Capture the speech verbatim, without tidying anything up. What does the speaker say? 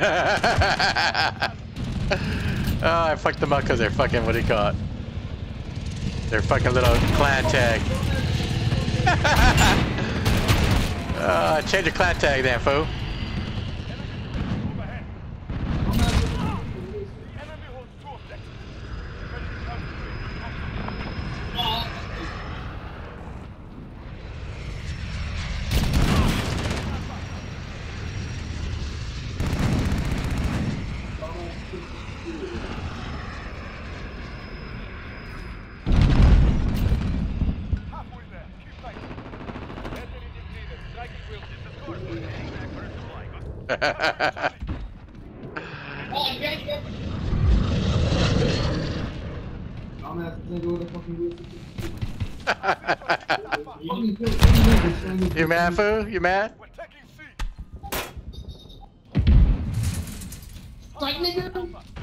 Oh, I fucked them up because they're fucking, what do you call it? They're fucking little clan tag. uh, change your clan tag then, fool. You mad, fool? You mad? Like, nigga.